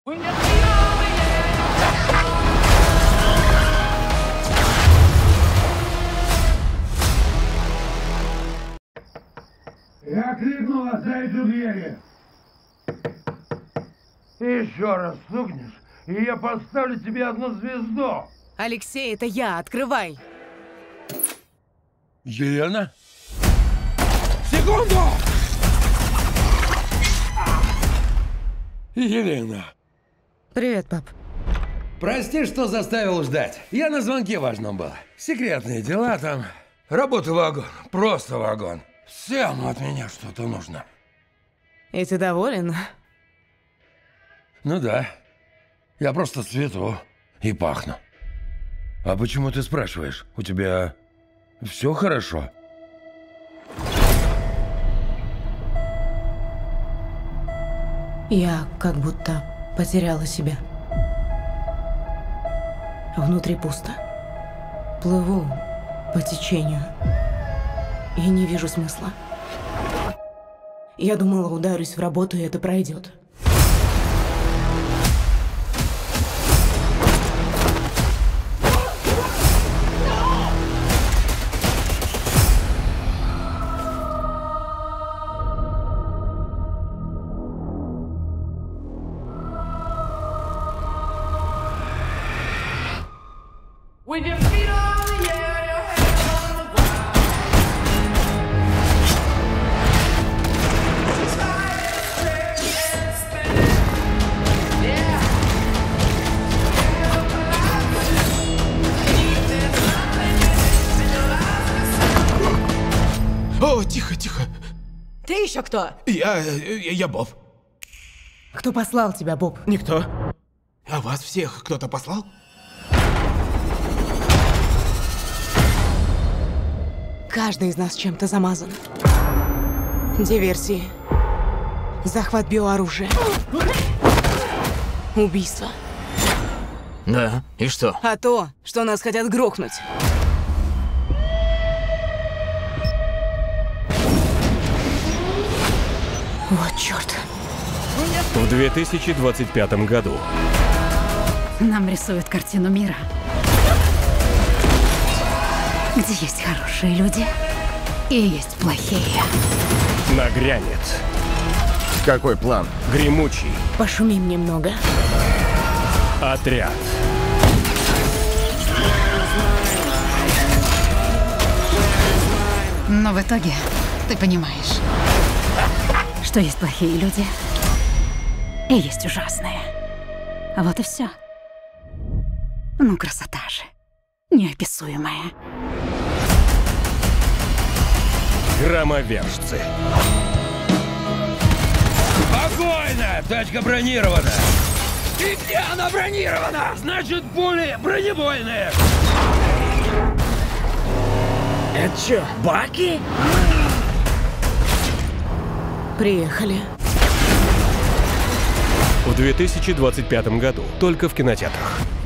Я крикнул, отдайте двери. Еще раз стукнешь, и я поставлю тебе одну звезду. Алексей, это я, открывай. Елена? Секунду! Елена. Привет, пап. Прости, что заставил ждать. Я на звонке важном был. Секретные дела там. Работа вагон. Просто вагон. Всем от меня что-то нужно. И ты доволен? Ну да. Я просто цвету и пахну. А почему ты спрашиваешь? У тебя все хорошо? Я как будто потеряла себя. Внутри пусто. Плыву по течению. И не вижу смысла. Я думала, ударюсь в работу, и это пройдет. With your feet on the air, your head on the ground. Try to stay and spin. Yeah. О, тихо, тихо. Ты еще кто? Я Боб. Кто послал тебя, Боб? Никто. А вас всех кто-то послал? Каждый из нас чем-то замазан. Диверсии. Захват биооружия. Убийство. Да, и что? А то, что нас хотят грохнуть. Вот черт. В 2025 году Нам рисуют картину мира, где есть хорошие люди и есть плохие. нагрянет Какой план? гремучий Пошумим немного. отряд. Но в итоге ты понимаешь, что есть плохие люди и есть ужасные. А вот и все. Ну, красота же. Неописуемая. Громовержцы. Спокойно! Тачка бронирована! И где она бронирована? Значит, пули бронебойные! Это что, баки? Приехали. В 2025 году только в кинотеатрах.